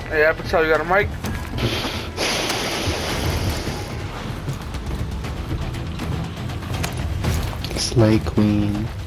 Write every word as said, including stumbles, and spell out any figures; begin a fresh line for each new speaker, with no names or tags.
Hey, Abigail, you got a mic?
Slay Queen.